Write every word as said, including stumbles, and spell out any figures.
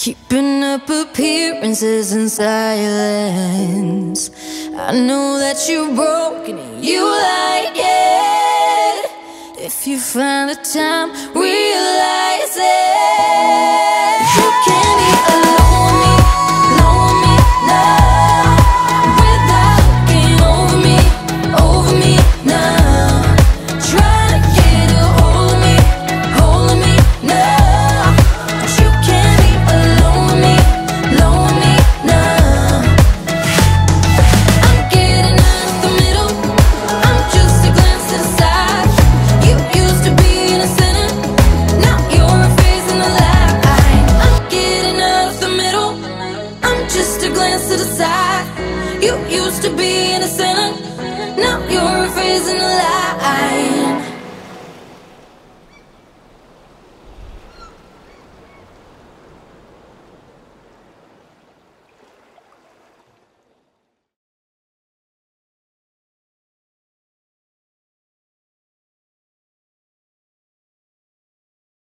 Keeping up appearances in silence. I know that you're broken and you like it. If you find the time, realize it. You can be alone with me, alone with me now, without looking over me, over me now. Try to get a hold of me, hold of me now. But you can't be alone with me, alone with me now. I'm getting out of the middle, I'm just a glance to the side. You used to be in the center, now you're a face in the light. I'm getting out of the middle, I'm just a glance to the side. You used to be in the center,